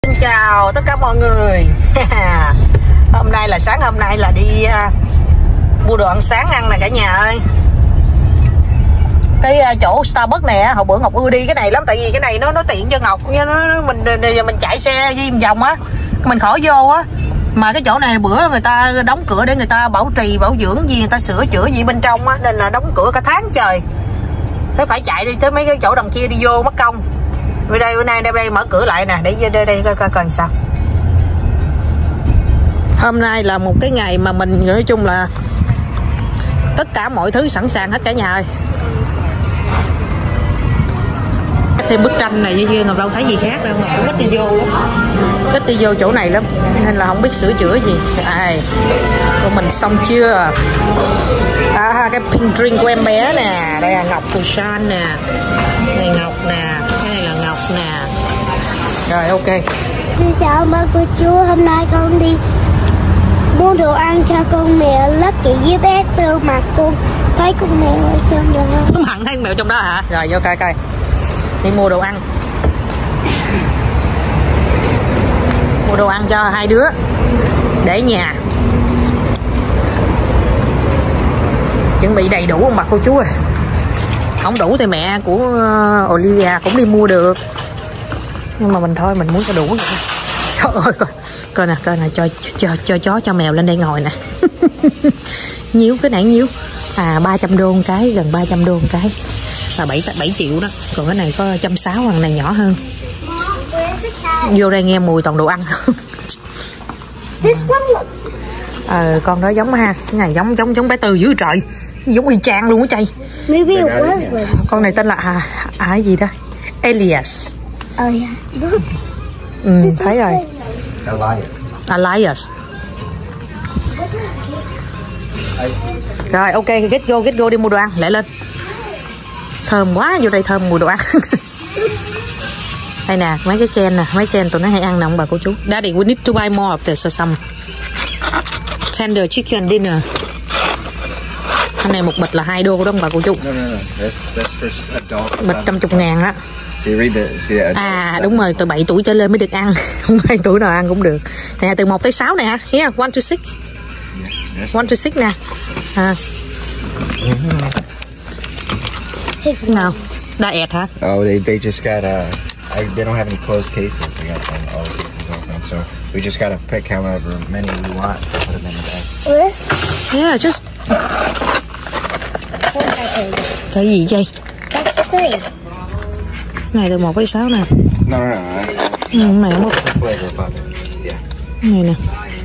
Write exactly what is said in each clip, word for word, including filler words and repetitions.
Xin chào tất cả mọi người. Hôm nay là sáng hôm nay là đi uh, mua đồ ăn sáng ăn nè cả nhà ơi. Cái uh, chỗ Starbucks này hồi bữa Ngọc ưa đi cái này lắm, tại vì cái này nó nó tiện cho Ngọc, nó mình mình chạy xe đi một vòng á, mình khỏi vô á. Mà cái chỗ này bữa người ta đóng cửa để người ta bảo trì bảo dưỡng gì, người ta sửa chữa gì bên trong á, nên là đóng cửa cả tháng trời. Thế phải chạy đi tới mấy cái chỗ đằng kia đi vô mất công. Bên đây bữa nay đây, đây mở cửa lại nè, để đây đây coi coi coi sao. Hôm nay là một cái ngày mà mình nói chung là tất cả mọi thứ sẵn sàng hết cả nhà ơi. Thêm bức tranh này như chưa, Ngọc đâu thấy gì khác đâu, Ngọc cũng ít đi vô ít đi vô chỗ này lắm nên là không biết sửa chữa gì. Ai của mình xong chưa? À, cái pink drink của em bé nè, đây là Ngọc Busan nè, này Ngọc nè, cái này là Ngọc nè. Rồi ok. Xin chào ba cô chú, hôm nay con đi mua đồ ăn cho con mèo Lucky với bé Tư, mà con thấy con mèo ở trong đó. Đúng hẳn thấy mèo trong đó hả? Rồi vô coi coi. Đi mua đồ ăn. Mua đồ ăn cho hai đứa để nhà. Chuẩn bị đầy đủ không bà cô chú ơi. Không đủ thì mẹ của Olivia cũng đi mua được, nhưng mà mình thôi, mình muốn cho đủ vậy. Trời ơi, coi coi nè, coi nè, cho cho cho chó cho mèo lên đây ngồi nè. Nhiêu cái này nhiêu à, ba trăm đô một cái, gần ba trăm đô một cái là bảy bảy triệu đó. Còn cái này có một trăm sáu mươi, thằng này nhỏ hơn. Vô đây nghe mùi toàn đồ ăn. Ờ, con đó giống ha, cái này giống giống giống bé Tư dữ trời, giống y chang luôn á chay. Con này tên là à, à cái gì đó, Elias. Oh, yeah. Ừ, thấy rồi. Elias. Elias. Rồi ok, get go, get go đi mua đồ ăn, lại lên. Thơm quá, vô đây thơm mùi đồ ăn. Đây nè, mấy cái chen nè, mấy chen tụi nó hay ăn nè ông bà cô chú. Daddy, we need to buy more of this or some. Tender chicken dinner. Cái này một bịch là hai đô đó ông bà cô chú. No, no, no. That's, that's for adults. Bịch trăm chục ngàn đó. So you read the, see the À đúng rồi, từ bảy tuổi trở lên mới được ăn. Không hai tuổi nào ăn cũng được. Nè, từ một tới sáu này hả? Here, one to six. Yeah, one to six nè. À. Nào, diet hả? Oh, they, they just got, uh, I, they don't have any closed cases. They got um, all cases open. So we just got to pick however many we want. Put them in the bag. This? Yeah, just... Cái gì vậy? That's three. Này từ một tới sáu nè. No, no, no. I, Ừ, này một. flavor above it. Yeah. Này nè.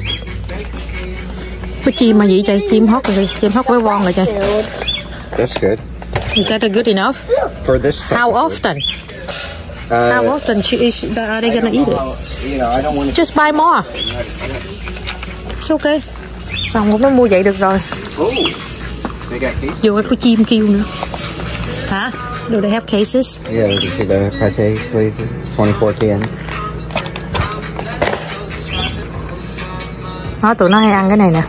Cái chim mà gì vậy? Chim hót rồi, chim hót với von rồi trời. That's good. Is that good enough? For this stuff. How often? Uh, How often she is, are they gonna eat it? You know, I don't want to... Just buy more. It's okay. Phòng cũng nó mua vậy được rồi. Oh, they got cases? Vô có chim kêu nữa. Hả? Do they have cases? Yeah, you see the pate places? twenty-four cans. Nó tụi nó hay ăn cái này nè.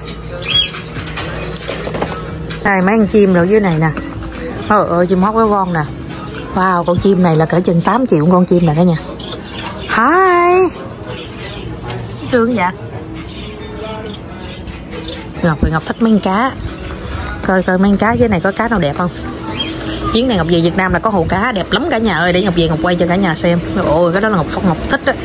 Đây mấy con chim rồi dưới này nè. Ôi ơi, chim hót với con nè. Wow, con chim này là cỡ chừng tám triệu con chim này đó nha. Hi. Trương vậy? Ngọc thì Ngọc thích mấy con cá. Coi coi mấy con cá dưới này có cá nào đẹp không? Chuyến này Ngọc về Việt Nam là có hồ cá đẹp lắm cả nhà ơi, để Ngọc về Ngọc quay cho cả nhà xem. Ôi cái đó là Ngọc Ngọc thích á.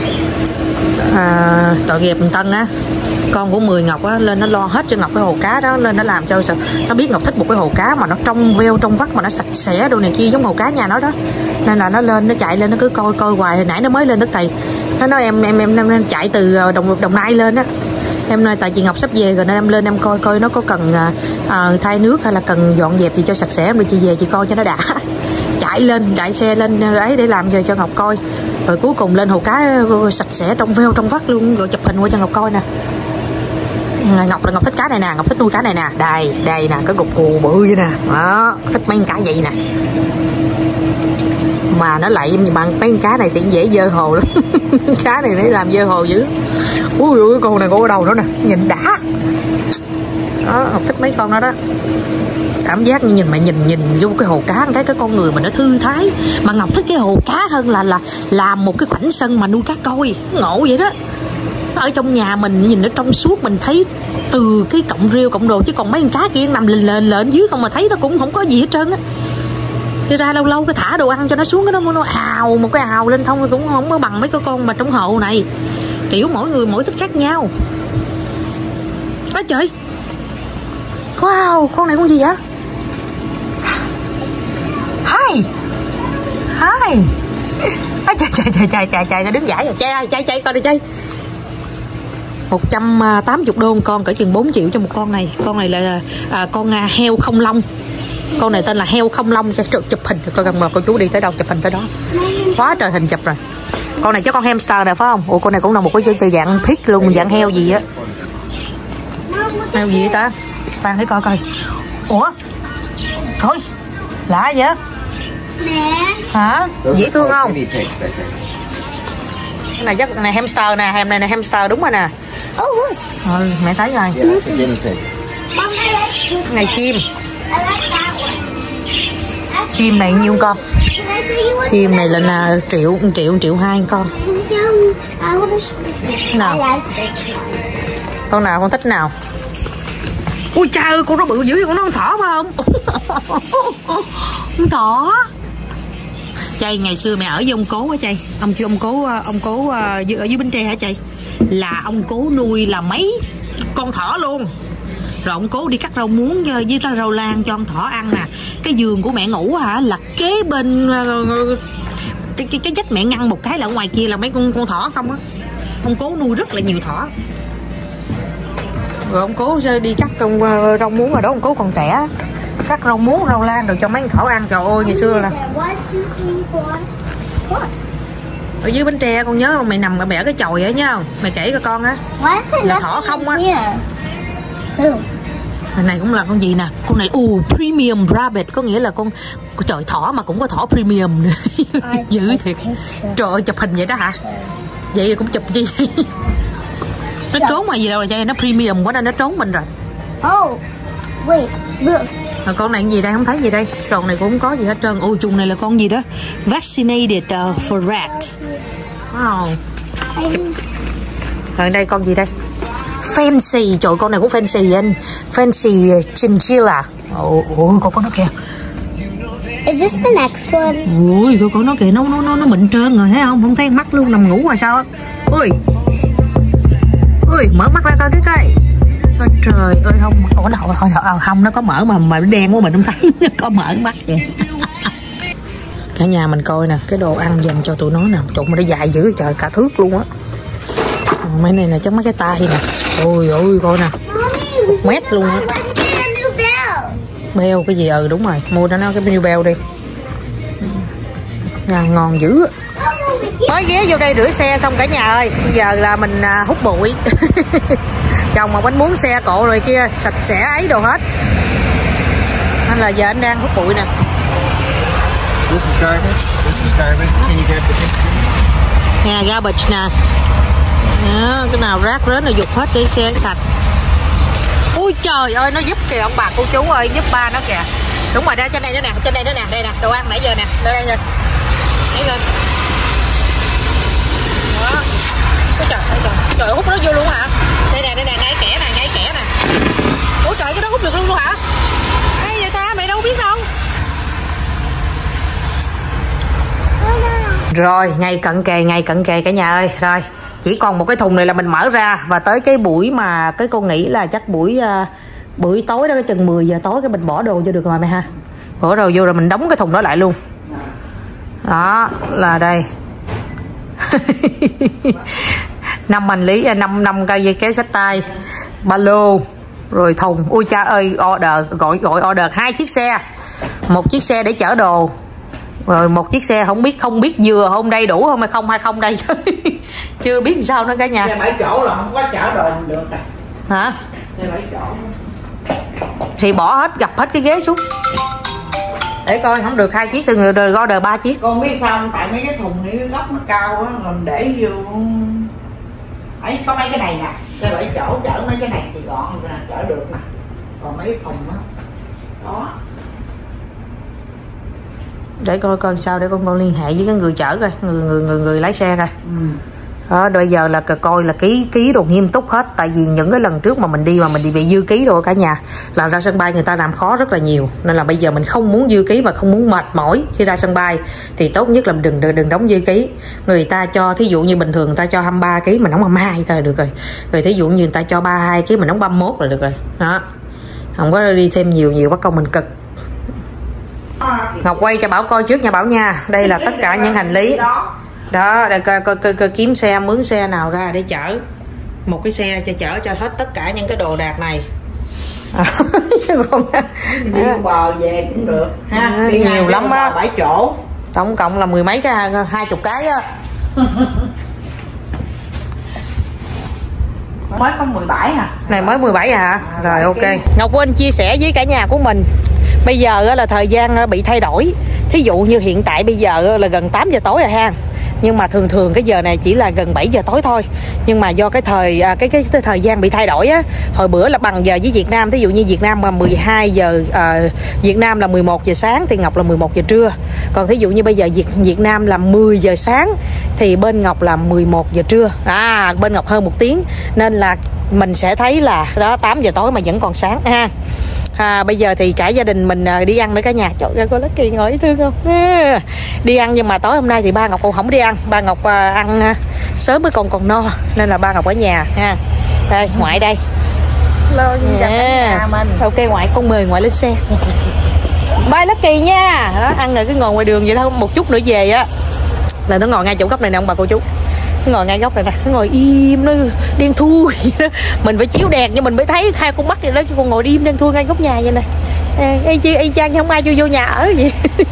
À, tội nghiệp Tân á, con của Mười Ngọc á, lên nó lo hết cho Ngọc cái hồ cá đó, lên nó làm cho sợ. Nó biết Ngọc thích một cái hồ cá mà nó trong veo trong vắt mà nó sạch sẽ đồ này kia giống hồ cá nhà nó đó, nên là nó lên nó chạy lên nó cứ coi coi hoài. Hồi nãy nó mới lên tức thầy nó nói em em em, em, em chạy từ đồng đồng nai lên á, em nói tại chị Ngọc sắp về rồi nên em lên em coi coi nó có cần à, thay nước hay là cần dọn dẹp gì cho sạch sẽ em, rồi chị về chị coi cho nó đã. Chạy lên chạy xe lên ấy để làm cho cho Ngọc coi, rồi cuối cùng lên hồ cá sạch sẽ trong veo trong vắt luôn, rồi chụp hình qua cho Ngọc coi nè. Ngọc là Ngọc thích cá này nè, Ngọc thích nuôi cá này nè, đây đây nè, cái cục cù bự vậy nè, đó thích mấy con cá vậy nè. Mà nó lại bằng mấy con cá này thì dễ dơ hồ lắm. Cá này để làm dơ hồ dữ. Ui ui, con này có ở đầu đó nè, nhìn đã. Đó, Ngọc thích mấy con đó đó. cảm giác như nhìn mẹ nhìn nhìn vô cái hồ cá, thấy cái con người mình nó thư thái. Mà Ngọc thích cái hồ cá hơn là là làm một cái khoảnh sân mà nuôi cá coi, ngộ vậy đó. Ở trong nhà mình nhìn nó trong suốt, mình thấy từ cái cọng rêu cọng đồ, chứ còn mấy con cá kia nằm lên lên lên dưới không mà thấy nó cũng không có gì hết trơn á. Đi ra lâu lâu cái thả đồ ăn cho nó xuống, cái nó nó ào một cái ào lên thông cũng không có bằng mấy cái con mà trong hồ này. Kiểu mỗi người mỗi thích khác nhau. Á trời, wow, con này con gì vậy? Hi Hi à, chạy chạy chạy chạy chạy chạy đứng giải rồi, chạy chạy chạy coi đi chạy. Một trăm tám mươi đô con, cỡ chừng bốn triệu cho một con này. Con này là à, con à, heo không lông. Con này tên là heo không lông. Cho chụp hình coi gần mà cô chú đi tới đâu chụp hình tới đó. Quá trời hình chụp rồi. Con này chứ con hamster này phải không? Ủa con này cũng là một cái dạng pig luôn, dạng heo gì á. Heo gì vậy ta? Phan thấy coi coi. Ủa? Thôi, lạ vậy? Mẹ. Hả? Dễ thương không? Cái này chắc này hamster nè, ham này là hamster đúng rồi nè. Ừ, mẹ thấy rồi. Cái này chim. Chim này nhiêu con? Chim này là, là triệu, một triệu, một triệu hai con. Nào? Con nào con thích nào? Ui cha ơi, con nó bự dữ, con nó con thỏ phải không? Con thỏ. Chay ngày xưa mẹ ở với ông cố á Chay, ông chưa ông cố ông cố ở dưới Bến Tre hả Chay? Là ông cố nuôi là mấy con thỏ luôn. Rồi ông cố đi cắt rau muống với rau lan cho con thỏ ăn nè. Cái giường của mẹ ngủ hả là kế bên cái cái cái vách mẹ ngăn một cái là ở ngoài kia là mấy con con thỏ không á. Ông cố nuôi rất là nhiều thỏ. Rồi ông cố đi cắt con rau muống, rồi đó ông cố còn trẻ, cắt rau muống rau lan rồi cho mấy con thỏ ăn. Trời ơi ngày xưa là ở dưới Bến Tre con nhớ không, mày nằm mẹ ở cái chòi á nhớ không, mày kể cho con á là thỏ không á. Cái này cũng là con gì nè, con này u premium rabbit, có nghĩa là con trời thỏ mà cũng có thỏ premium nữa. Dữ thiệt. Trời ơi chụp hình vậy đó hả? Vậy cũng chụp chi? Nó trốn ngoài gì đâu rồi, nó premium quá nên nó trốn mình rồi. Oh, wait, look. À, con này cái gì đây, không thấy gì đây. Tròn này cũng không có gì hết trơn. Ôi chung này là con gì đó, vaccinated uh, for rat. Wow. Ở đây con gì đây, fancy. Trời con này cũng fancy anh, fancy chinchilla. Ôi, ôi con có nó kìa. Is this the next one? Ui con con nó kìa, nó nó nó nó mịn trơn rồi thấy không, không thấy mắt luôn, nằm ngủ rồi sao. Ui ui mở mắt ra coi cái coi. Ôi trời ơi không, ủa đâu thôi không, nó có mở mà mà nó đen của mình không thấy. Nó có mở mắt kìa. Cả nhà mình coi nè, cái đồ ăn dành cho tụi nó nè, tụi nó dài dữ trời, cả thước luôn á. Mấy này là chắc mấy cái tay nè. Ôi ôi coi nè, một mét luôn á. Beo cái gì, ừ đúng rồi, mua cho nó cái new bell đi. Nhà ngon dữ á. Mới ghé vô đây rửa xe xong cả nhà ơi, bây giờ là mình à, hút bụi. Chồng mà bánh muốn xe cộ rồi kia sạch sẽ ấy đồ hết, nên là giờ anh đang hút bụi nè. This is garbage. This is garbage. Can you get the picture? Nè garbage nè. Đó, cái nào rác rến là dục hết để xe sạch. Ui trời ơi nó giúp kìa ông bà cô chú ơi, giúp ba nó kìa. Đúng rồi đó, trên đây nữa nè, trên đây nữa nè, đây nè, đồ ăn nãy giờ nè, đây đây lên, nãy lên. Đó. Ôi trời ơi trời, trời hút nó vô luôn hả? Đây nè, đây nè, ngay kẻ nè, ngay kẻ nè. Ủa trời cái đó hút được luôn luôn hả? Ai vậy ta, mày đâu biết đâu. Rồi, ngày cận kề, ngày cận kề cả nhà ơi. Rồi, chỉ còn một cái thùng này là mình mở ra. Và tới cái buổi mà cái con nghĩ là chắc buổi uh, buổi tối đó, cái chừng mười giờ tối cái mình bỏ đồ vô được rồi mày ha. Bỏ đồ vô rồi mình đóng cái thùng đó lại luôn. Đó, là đây. năm hành lý, năm năm cây cái xách tay, ba lô, rồi thùng. Ui cha ơi, order gọi gọi order hai chiếc xe, một chiếc xe để chở đồ, rồi một chiếc xe không biết không biết vừa hôm đây đủ không hay không hay không đây chứ. Chưa biết sao nữa cả nhà. Xe bảy chỗ là không có chở đồ được nè. Hả? Xe bảy chỗ thì bỏ hết, gập hết cái ghế xuống để coi, không được hai chiếc từ người rồi order ba chiếc. Con biết sao không? Tại mấy cái thùng này góc nó cao á, mình để vô ấy có mấy cái này nè, xe bảy chỗ chở mấy cái này thì gọn nè, chở được nè, còn mấy cái thùng á đó Để coi coi sao, để con con liên hệ với cái người chở coi, người người người, người lái xe coi. Ừ. Đó, bây giờ là coi là ký ký đồ nghiêm túc hết. Tại vì những cái lần trước mà mình đi mà mình đi bị dư ký rồi cả nhà, là ra sân bay người ta làm khó rất là nhiều. Nên là bây giờ mình không muốn dư ký và không muốn mệt mỏi khi ra sân bay thì tốt nhất là đừng đừng, đừng đóng dư ký. Người ta cho thí dụ như bình thường người ta cho hai mươi ba ký mình đóng hai mươi hai thôi là được rồi. Rồi thí dụ như người ta cho ba mươi hai ký mình đóng ba mươi mốt là được rồi. Đó, không có đi thêm nhiều nhiều bắt công mình cực. Ngọc quay cho Bảo coi trước nha Bảo nha. Đây là tất cả những hành lý đó, để coi, coi, coi, coi kiếm xe mướn xe nào ra để chở một cái xe cho chở cho hết tất cả những cái đồ đạc này. Còn đi bò về cũng được ha. À, đi nhiều lắm á, bảy chỗ tổng cộng là mười mấy cái, hai chục cái á. Mới có mười bảy à? Này mới mười bảy à? À rồi ok. Cái... Ngọc quên chia sẻ với cả nhà của mình. Bây giờ là thời gian bị thay đổi. Thí dụ như hiện tại bây giờ là gần tám giờ tối rồi ha. Nhưng mà thường thường cái giờ này chỉ là gần bảy giờ tối thôi. Nhưng mà do cái thời cái cái, cái thời gian bị thay đổi á, hồi bữa là bằng giờ với Việt Nam, thí dụ như Việt Nam là mười hai giờ, à, Việt Nam là mười một giờ sáng thì Ngọc là mười một giờ trưa. Còn thí dụ như bây giờ Việt Việt Nam là mười giờ sáng thì bên Ngọc là mười một giờ trưa. À, bên Ngọc hơn một tiếng nên là mình sẽ thấy là đó tám giờ tối mà vẫn còn sáng ha. À, bây giờ thì cả gia đình mình đi ăn nữa cả nhà. Trời ơi, cô Lucky ngồi thương không? À, đi ăn nhưng mà tối hôm nay thì ba Ngọc cũng không đi ăn. Ba Ngọc à, ăn à, sớm mới còn còn no nên là ba Ngọc ở nhà ha. Đây ngoại đây. Hello, yeah. Mình. Ok ngoại, con mời ngoại lên xe. Bye Lucky nha. Đó, ăn rồi cứ ngồi ngoài đường vậy thôi, một chút nữa về á là nó ngồi ngay chỗ góc này nè ông bà cô chú. Nó ngồi ngay góc này nè, nó ngồi im, nó đen thui đó. Mình phải chiếu đèn cho mình mới thấy hai con mắt vậy đó, chứ con ngồi im đen thui ngay góc nhà vậy nè. Y chi y chang không ai cho vô nhà ở vậy.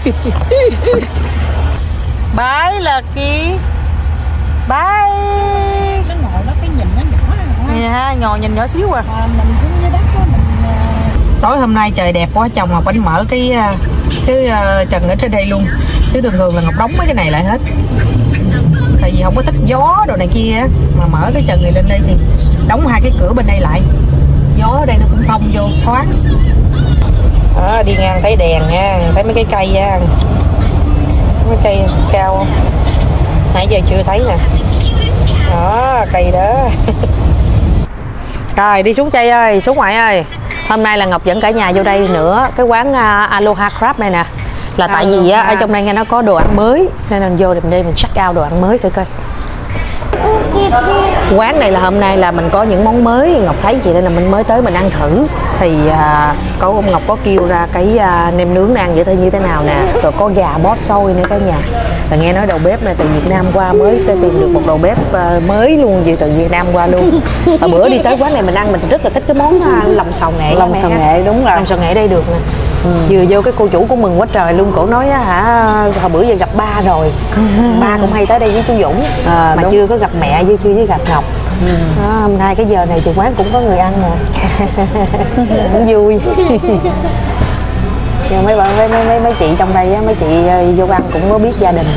Bye Lucky. Bye. Nó ngồi đó cái nhìn nó nhỏ rồi. Dạ, ngồi nhìn nhỏ xíu à. À mình cũng dưới đất đó mình. Tối hôm nay trời đẹp quá, chồng Ngọc bánh mở cái cái uh, trần ở trên đây luôn. Chứ thường thường là Ngọc đóng mấy cái này lại hết. Tại vì không có thích gió đồ này kia mà mở cái trần này lên đây thì đóng hai cái cửa bên đây lại, gió ở đây nó cũng thông vô thoáng. Đó, đi ngang thấy đèn nha, thấy mấy cái cây nha, mấy cây cao không? Nãy giờ chưa thấy nè. Đó, cây đó. Rồi đi xuống Chay ơi, xuống ngoại ơi. Hôm nay là Ngọc dẫn cả nhà vô đây nữa, cái quán uh, Aloha Crab này nè. Là tại vì á, ở trong đây nghe nó có đồ ăn mới nên mình vô mình đây mình check out đồ ăn mới thử coi. Quán này là hôm nay là mình có những món mới Ngọc thấy vậy nên là mình mới tới mình ăn thử. Thì à, có ông Ngọc có kêu ra cái à, nem nướng ăn vậy thôi như thế nào nè. Rồi có gà bó xôi nữa cả nhà. Là nghe nói đầu bếp này từ Việt Nam qua mới tìm được một đầu bếp à, mới luôn vậy, từ Việt Nam qua luôn. Và bữa đi tới quán này mình ăn mình rất là thích cái món à, lòng xào nghệ. Lòng xào nghệ đúng rồi. Lòng xào nghệ đây được nè. Ừ. Vừa vô cái cô chủ cũng mừng quá trời luôn, cổ nói á hả hồi bữa giờ gặp ba rồi. Ba cũng hay tới đây với chú Dũng à, mà đúng. Chưa có gặp mẹ với chưa với gặp Ngọc. Ừ. Đó, hôm nay cái giờ này thì quán cũng có người ăn rồi. Cũng vui. Nhưng mấy bạn mấy, mấy mấy chị trong đây á, mấy chị vô ăn cũng có biết gia đình.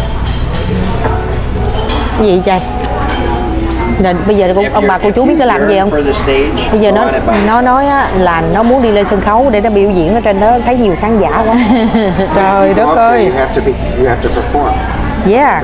Cái gì Trai? Rồi bây giờ ông, ông bà cô chú biết nó làm gì không? Bây giờ nó nó nói á, là nó muốn đi lên sân khấu để nó biểu diễn ở trên đó, thấy nhiều khán giả quá. Trời đất ơi. Yeah.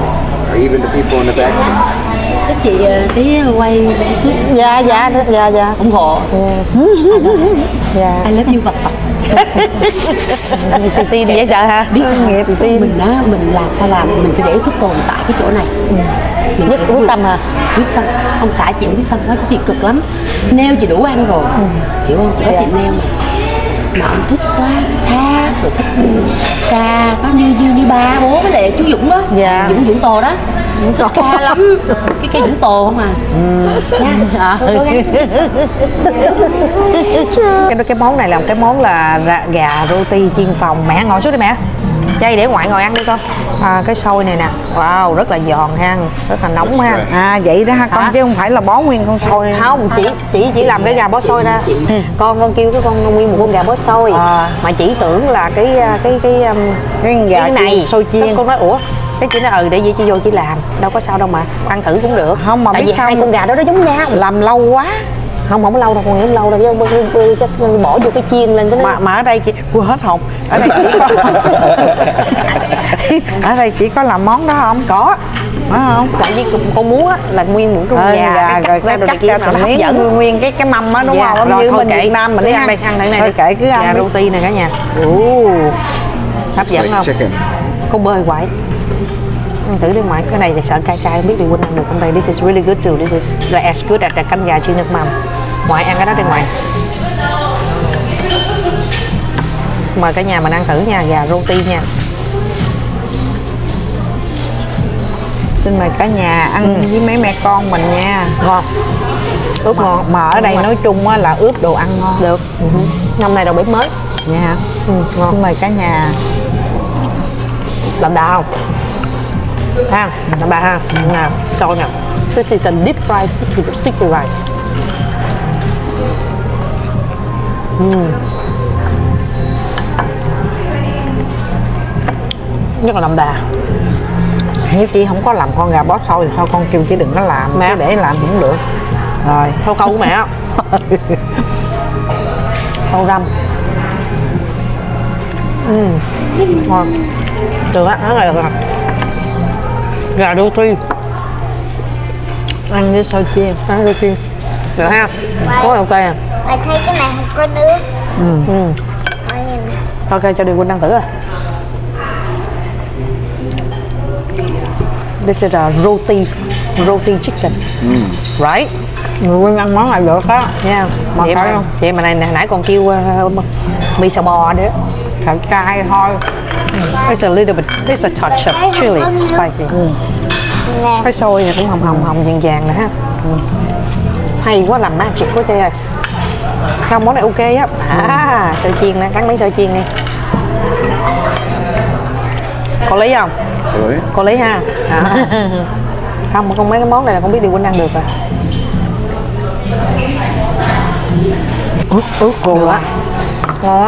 Các chị tí quay chút. Dạ dạ dạ dạ ủng hộ. Dạ. I love you bập bập. Người sự tin dễ sợ hả? Biết sao nghiệp sự tin mình đó, mình làm sao làm mình phải để cái tồn tại cái chỗ này. Ừ. Nhất quyết tâm hả? Quyết tâm. Ông xã chị không quyết tâm nói cho chị cực lắm. Neo chị đủ ăn rồi. Ừ. Hiểu không? Chị có chị neo mà. Mà ông thích quá, thích tha, rồi thích ca có như như như ba bố với lại chú Dũng đó. Dạ. Dũng Dũng Tồ đó. Dũng ca lắm. Cái cây Dũng Tồ không à. Ừ. À. cái cái món này là một cái món là gà roti chiên phòng. Mẹ ngồi xuống đi mẹ. Chay để ngoại ngồi ăn đi con. À, cái xôi này nè, wow rất là giòn ha, rất là nóng ha. À vậy đó ha con, chứ không phải là bó nguyên con xôi. Không, chỉ chỉ chỉ làm cái gà bó xôi ra. Con con kêu cái con nguyên một con gà bó xôi. À. Mà chỉ tưởng là cái cái cái cái, cái gà cái này xôi chiên. Con nói ủa cái chị nói ừ để vậy chị vô chị làm đâu có sao đâu mà ăn thử cũng được. Không mà tại biết vì sao hai con gà đó nó giống nhau, làm lâu quá Không, không lâu đâu, còn không lâu đâu, chứ chắc bỏ vô cái chiên lên cái mà, mà ở đây chị quên hết hồn. Ở đây chỉ có ở đây chỉ có làm món đó không? có. Phải không? Tại vì con muốn á là nguyên một con Ờ, gà, gà cái rồi cắt ra cái rồi này cắt kia ra nó từng hấp miếng dẫn. nguyên, nguyên cái cái mâm á đúng Dạ, không? rồi Như thôi bên kệ. Việt Nam mình Đi đi ăn đây, ăn đây, này thôi đi. kệ cứ ăn Gà đi. roti này cả nhà. Ồ, hấp dẫn It's không? like chicken. Có bơi quậy. Ăn thử đi ngoại, cái này thì sợ cay cay, không biết Điều Quỳnh ăn được không đây. This is really good too. This is like as good as the canh gà chiên nước mắm. Ngoại ăn cái đó đi ngoại. Mời cả nhà mình ăn thử nha, gà roti nha. Xin mời cả nhà ăn Ừ. với mấy mẹ con mình nha. Ngon. Ướp Mà, ngon. mà ở đây Ngon. nói chung á là ướp đồ ăn ngon. Được. Uh-huh. Năm nay đầu bếp mới. Nha. Ừ, ngon. Xin mời cả nhà. Làm đào ha, làm đào ha. Nào, cho nè. This is a deep fried sticky, sticky rice. Mm. Rất là đậm đà. Nếu chị không có làm con gà bó xôi thì sao con kêu chị đừng có làm, Mẹ. chứ để làm cũng được. Rồi. Câu câu của mẹ á. Câu răm. Ừ. Ngon. Được á, nó là được rồi. Gà roti. Ăn với xôi chiên. Ăn roti. Được ha. Có ok à. Mày thấy cái này không có nước. Ừ. Coi nhìn nè. Ok, cho Điều Quỳnh ăn thử rồi. This is a roti, roti chicken, Mm. right? Người Quyên ăn món này được á. Nha. Mà Vậy phải mà, không? vậy mà này nè, nãy còn kêu uh, mì xào bò nữa. Thật cay thôi. There's a little bit, there's a touch of chili spicy. Ừ. Nè. Cái xôi này cũng hồng hồng hồng vàng vàng nè ha. Ừ. Hay quá, làm magic quá chơi ơi. Không, món này ok á. À, sợi chiên nè, cắn miếng sợi chiên đi. Con lấy không? Really? Con lấy ha. À. Không, mà con mấy cái món này là con biết Điều Quỳnh ăn được rồi. Ướt, ướt cô á. Ngon á.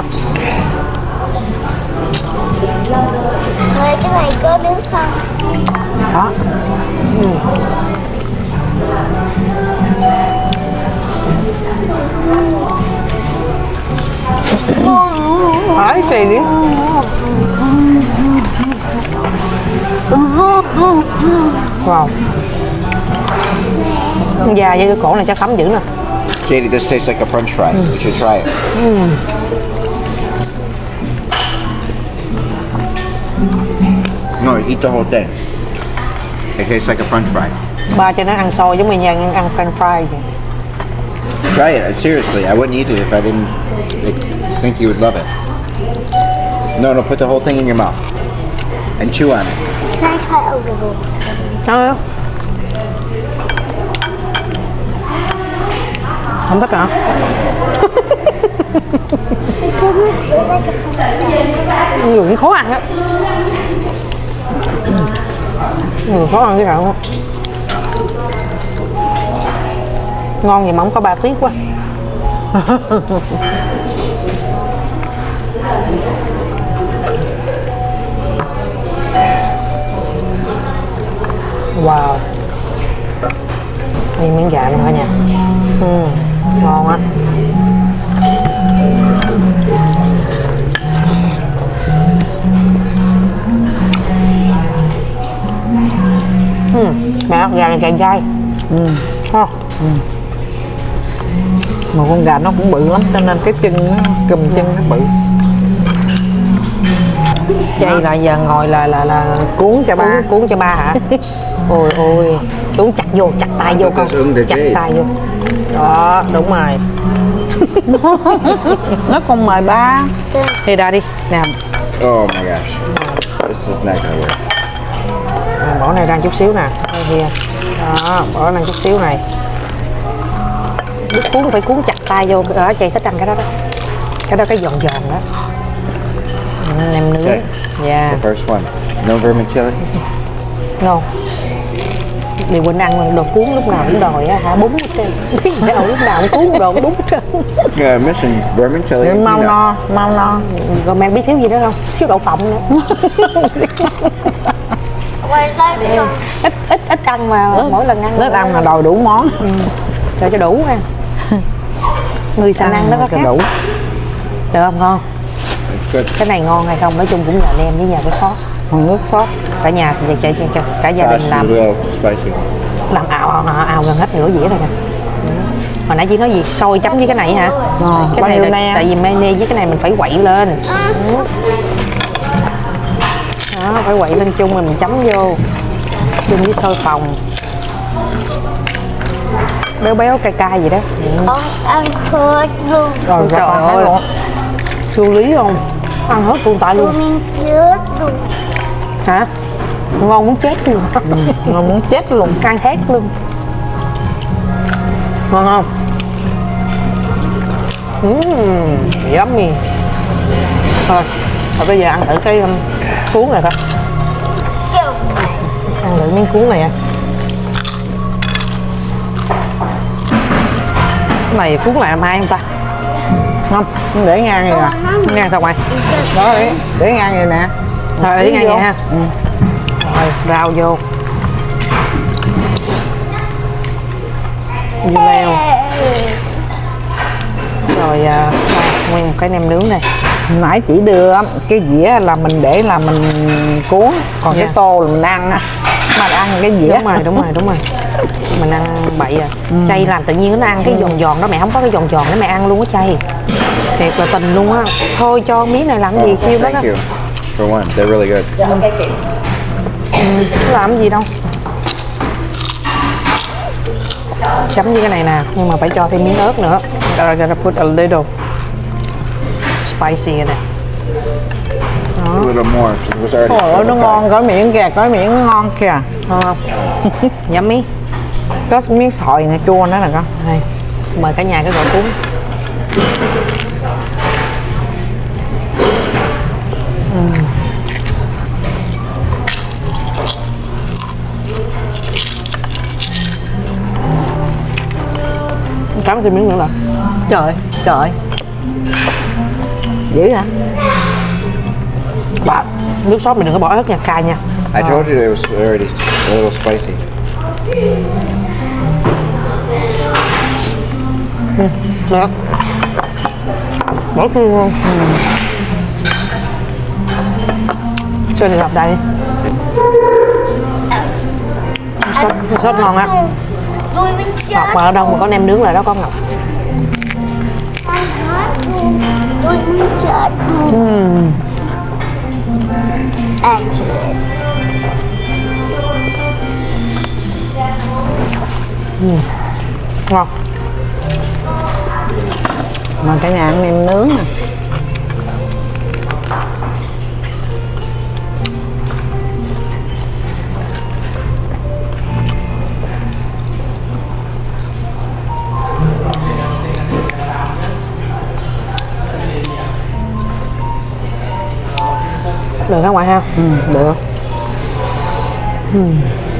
Mày cái này có nước không? Đó. Ừ. Hỏi gì đi. Wow. Con già với cái cổ này chắc thấm dữ nè. J D, this tastes like a French fry. You should try it. No, eat the whole thing. It tastes like a French fry. Ba cho nó ăn xôi giống như nhà ăn French fry vậy. Try it. Seriously, I wouldn't eat it if I didn't like, think you would love it. No, no, put the whole thing in your mouth and chew on it. Can I try a little? Đó. Không thích hả? It doesn't taste like a French Người cũng khó ăn á. Người khó ăn cái hả? Ngon vậy mà không có ba tiếc quá. Wow. Đây miếng gà luôn hả nha. Ừ, ngon á. Ừ, mẹ gà này càng dai. Ừ. Ha. Mà con gà nó cũng bự lắm cho nên cái chân nó, cùm chân nó bự. Chay là giờ ngồi là là là cuốn cho ba. Cuốn, cuốn cho ba hả? Ôi ôi, cuốn chặt vô, chặt tay vô con. Cái xương để Chặt chết. tay vô. Đó, đúng rồi. Nó còn mời ba. Thì ra đi. Nè, Oh my gosh. This is not gonna work. bỏ này ra chút xíu nè. Đây kia. Đó, bỏ ra chút xíu này. Biết cuốn phải cuốn chặt tay vô. Ở chị thích ăn cái đó đó. Cái đó cái giòn giòn đó. Ừ, nem nướng. Okay. Dạ. The first one. No vermin chili. No. Điều Quỳnh ăn đồ cuốn lúc nào cũng đòi á, hả bún hết trơn. Biết đâu lúc nào cũng cuốn đồ bún hết trơn. Yeah, I'm missing vermin chili. and Mau peanuts. no, mau no. Rồi mẹ biết thiếu gì nữa không? Thiếu đậu phộng nữa. Quay ra đi rồi. ít ít ít ăn mà mỗi lần ăn. Lớp ăn là đòi đủ món. Cho cho đủ ha. Người sành ăn nó có khác. đủ. Được không, ngon? Good. Cái này ngon hay không nói chung cũng nhờ nem với nhờ cái sauce. Còn nước sốt. Cả nhà thì chạy cho cả gia đình Sauce is làm a little spicy. làm ào ào ào, ào gần hết nửa dĩa rồi nè. Hồi nãy chị nói gì xôi chấm với cái này hả? Ờ, Cái này là, mayonnaise. tại vì mayonnaise với cái này mình phải quậy lên. Ừ. Đó, phải quậy lên chung rồi mình chấm vô chung với xôi phồng béo béo cay cay gì đó. Ừ. Con ăn hết luôn. Rồi Trời con ơi. thấy luôn. Siêu lý không? Ăn hết luôn tại luôn. Con mình chết luôn. Hả? Ngon muốn chết luôn. Ngon muốn chết luôn. Ăn hết luôn. Ngon không? Mmm, yummy. Thôi, thôi bây giờ ăn thử cái um, cuốn này coi. Ăn thử miếng cuốn này à. Cái này cuốn lại làm hai không ta? Không? Để ngang vậy nè. Ngang sao mày? Đó để, để ngang vậy nè. Thôi để ngang vô. vậy ha. Ừ. Rồi, rau vô. Dưa leo. Rồi à, nguyên một cái nem nướng này. Nãy chị đưa cái dĩa là mình để là mình cuốn, còn Dạ. cái tô là mình ăn á. Mà ăn cái dĩa. Đúng rồi, đúng rồi, đúng rồi. Mình ăn bậy à. Ừ. Chay làm tự nhiên nó ăn cái giòn giòn đó, mẹ không có cái giòn giòn để mẹ ăn luôn á chay. Thiệt là tình luôn á. Thôi cho miếng này làm gì Oh, kêu đó. thank you. For one, they're really good. Dạ ok chị. Ừ, làm gì đâu. Chấm với cái này nè, nhưng mà phải cho thêm miếng ớt nữa. I gotta put a little spicy in it. A little more. 'Cause it was already Ôi ơi, nó ngon, có miệng kìa, có miệng nó ngon kìa. Ngon không? Yummy. Có miếng xoài này chua nữa nè con. Đây, mời cả nhà cái gỏi cuốn. Uhm. Cắm thêm miếng nữa là trời ơi, trời ơi. Dữ hả? Bà, nước sốt mình đừng có bỏ ớt nha, cay nha. I told you it was already a little spicy. Được. Bỏ thêm luôn. Cho đi gặp đây. Sốt, sốt ngon á. Rồi mình chết. Ngọc mà ở đâu mà có nem nướng là đó có Ngọc. Ăn hết luôn. Rồi mình chết luôn. Uhm. Actually. Ngon. Mà cả nhà ăn nem nướng nè. Được hả ngoại ha? Ừ, được. Uhm.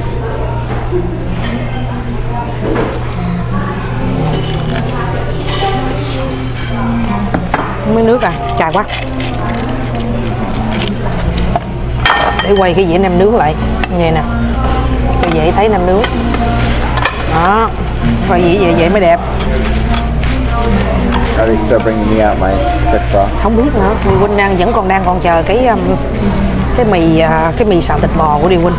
Miếng nước à, chà quá. Để quay cái dĩa nem nướng lại như vậy nè, cho dễ thấy nem nướng. Đó, quay dĩa vậy vậy mới đẹp. Are they still bringing me out my thick broth? Không biết nữa, Điều Huynh đang vẫn còn đang còn chờ cái um, cái mì uh, cái mì xào thịt bò của Điều Huynh.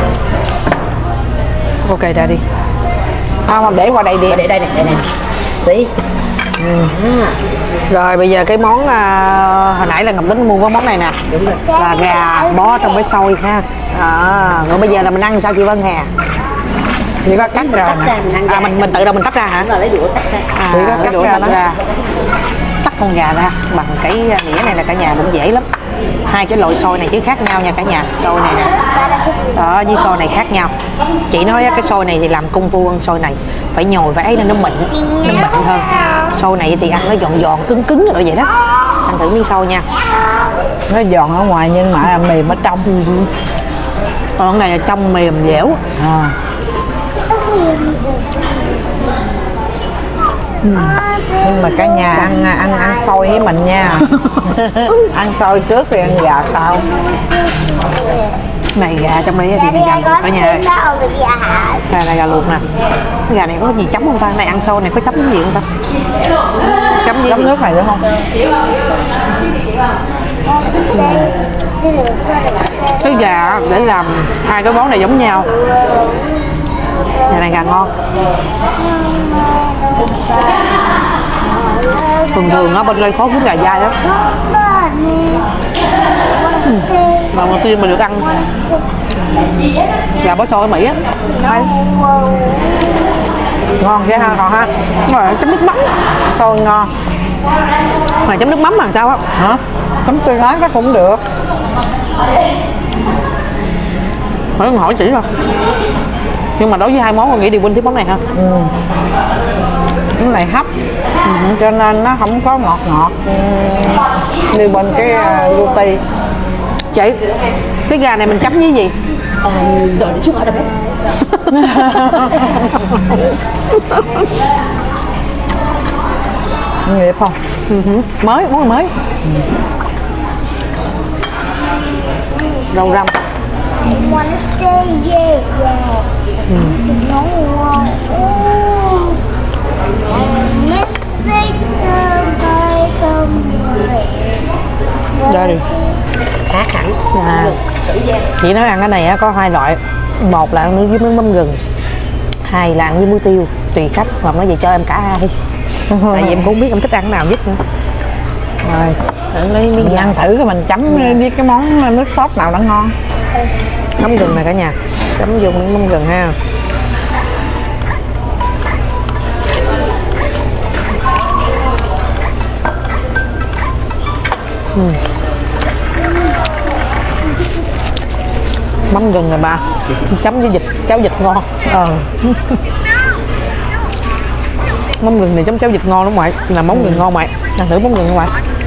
Ok ra đi. À, mà để qua đây đi. Để đây này, đây này. Xí. Ừ. Rồi bây giờ cái món uh, hồi nãy là Ngọc Tính mua cái món này nè. Đúng rồi. Là gà bó trong cái xôi ha. À, rồi bây giờ là mình ăn sao chị Vân Hà? Chỉ có cắt ra nè. À mình mình tự động mình tách ra hả? Đúng rồi, lấy đũa tách ra. À, Chỉ có cái cắt đũa ra tách đó. ra. Tách con gà ra bằng cái nĩa này là cả nhà cũng dễ lắm. Hai cái loại xôi này chứ khác nhau nha cả nhà. Xôi này nè. Đó với xôi này khác nhau. Chị nói cái xôi này thì làm công phu hơn xôi này. Phải nhồi phải ấy nên nó mịn, nó mịn hơn. Xôi này thì ăn nó giòn giòn cứng cứng rồi vậy đó. Ăn thử miếng xôi nha. Nó giòn ở ngoài nhưng mà mềm ở trong. Còn cái này là trong mềm dẻo. À. Ừ. Nhưng mà cả nhà ăn ăn ăn xôi với mình nha. Ăn xôi trước rồi ăn gà sau. Này gà trong đây thì Daddy, mình I gà luộc got cả nhà. things that Olivia has. Gà này gà luộc nè. Cái gà này có gì chấm không ta? Này ăn sâu này có chấm gì không ta? Chấm gì? Chấm nước này được không? Cái gà để làm hai cái món này giống nhau. Gà này gà ngon. Thường thường á bên đây khó kiếm gà dai lắm. Lần đầu tiên mình được ăn gà bó xôi ở Mỹ á. Hay. Ngon ghê ha, còn ha. Rồi chấm nước mắm. Xôi ngon. Mà chấm nước mắm mà sao á? Hả? Chấm tươi nói cái cũng được. Hỏi hỏi chỉ rồi. Nhưng mà đối với hai món con nghĩ đi Vinh thích món này ha. Ừ. Cái này hấp. Ừ. Cho nên nó không có ngọt ngọt như bên cái uh, roti. Chị, cái gà này mình chấm với gì? À, rồi để xuống ở đâu bếp. Nghiệp không? Ừ. Mới, món mới. Ừ. Rau răm. I wanna say yeah, yeah. Mm. No, oh, I'm missing the bike of Đây đi. Khác hẳn. À. Chị nói ăn cái này có hai loại. Một là ăn nước với nước mắm gừng, hai là ăn với muối tiêu. Tùy khách, hoặc nói vậy cho em cả hai. Tại vì em cũng không biết em thích ăn cái nào nhất nữa. Rồi, lấy miếng mình ăn thử cái mình chấm với cái món nước sốt nào nó ngon. Mắm gừng này cả nhà, chấm dùng miếng mắm gừng ha. Ừ. Mắm gừng này bà, chấm với vịt, cháo vịt ngon. Ờ. Mắm gừng này chấm cháo vịt ngon lắm ngoại, là món gừng ngon mày. Ăn thử món gừng ngoại.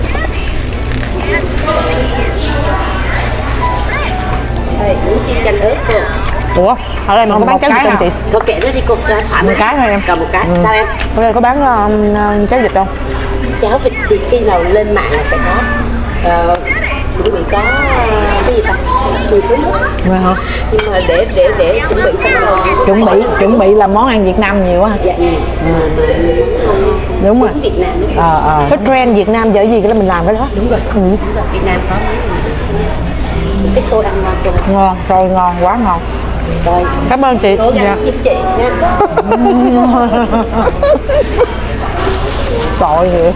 Đây, uống chanh ớt cô. Ủa, ở đây mình có bán cháo vịt không chị? Cô kệ nó đi cô, thoải Một cái thôi em. Rồi một cái, ừ. Sao em? Ở đây có bán uh, cháo vịt không? Cháo vịt thì khi nào lên mạng là sẽ có. Ờ, chuẩn bị có uh, cái gì ta? mười thứ nước. Vậy hả? Nhưng mà để để để chuẩn bị xong rồi. Chuẩn bị chuẩn bị là món ăn Việt Nam nhiều quá. Dạ nhiều. Ừ. Đúng rồi. Việt Nam. Ờ ờ. Cái trend Việt Nam giờ gì cái là mình làm cái đó. Đúng rồi. Ừ. Đúng rồi. Việt Nam có cái xôi ăn ngon rồi. Ngon, xôi ngon, quá ngon. Rồi. Cảm ơn chị. Cố gắng giúp chị nha. Tội vậy.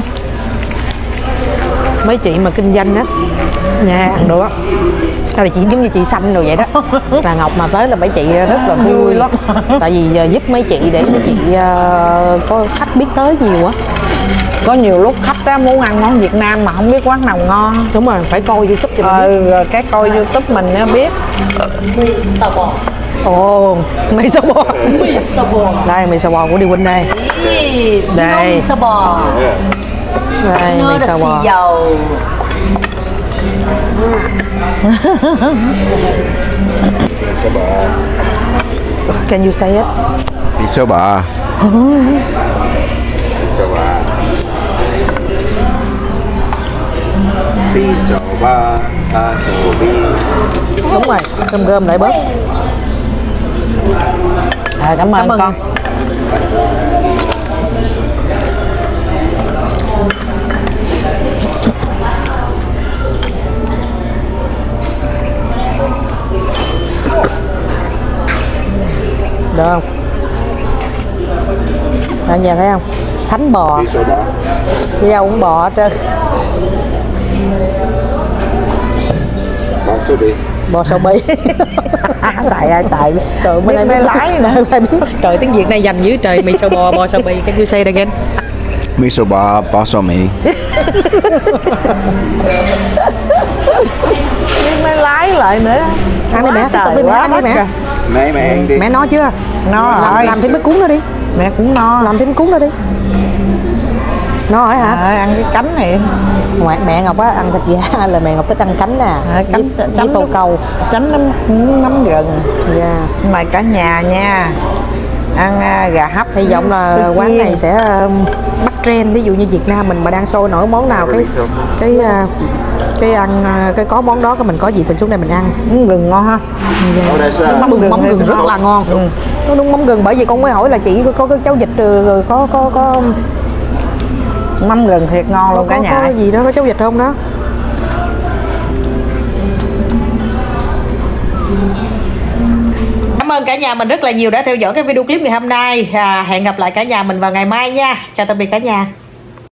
Mấy chị mà kinh doanh á, nhà ăn được á. Đây là chị giống như chị Xanh rồi vậy đó. Là Ngọc mà tới là mấy chị rất là vui lắm. Tại vì uh, giúp mấy chị để mấy chị uh, có khách biết tới nhiều á. Có nhiều lúc khách á, muốn ăn món Việt Nam mà không biết quán nào ngon. Đúng rồi, phải coi YouTube cho mình. Ừ, rồi cái coi YouTube mình nó biết. Mì xào bò. Ồ, mì xào bò. Mì xào bò. Đây, mì xào bò của Đi Vinh đây. Đây. Mì xào bò. Đây, mì xào bò. Dầu. Can you say it? Miso ba. Miso ba. Miso ba. Asobi. Đúng rồi, cơm gơm lại bớt. À, cảm ơn, cảm ơn con. Được không? Ở nhà thấy không? Thánh bò. Đi đâu cũng bò hết trơn. Bò sô bi. Bò sô bi. Tại ai tại trời mới mới lái nè. Trời tiếng Việt này dành dưới trời. Mì sô bò, bò sô bi. Can you say it again? Miso ba, bò sô mi. Mới lái lại nữa. Ăn đi mẹ, tiếp tục đi mẹ, ăn đi mẹ. Mẹ mẹ ăn đi. Mẹ no chưa? No làm, làm thêm cái cuốn đó đi. Mẹ cũng no. Làm thêm cuốn đó đi. No hỏi hả? À, ăn cái cánh này. Ngoại mẹ Ngọc á ăn thịt gà là mẹ Ngọc thích ăn cánh nè. À, cánh với, với phô câu. Cánh nấm nấm gừng. Dạ. Yeah. Mời cả nhà nha. ăn à, gà hấp. Hy vọng là quán này sẽ bắt trend. Ví dụ như Việt Nam mình mà đang sôi nổi món nào cái cái cái ăn cái có món đó, cái mình có dịp mình xuống đây mình ăn. Mắm gừng ngon ha. Mắm gừng, mắm gừng rất là ngon. Ừ. Nó đúng mắm gừng, bởi vì con mới hỏi là chị có cái cháu vịt rồi có có có mắm gừng thiệt ngon luôn cả nhà. Có gì đó, có cháu vịt không đó. Cảm ơn cả nhà mình rất là nhiều đã theo dõi cái video clip ngày hôm nay. À, hẹn gặp lại cả nhà mình vào ngày mai nha. Chào tạm biệt cả nhà.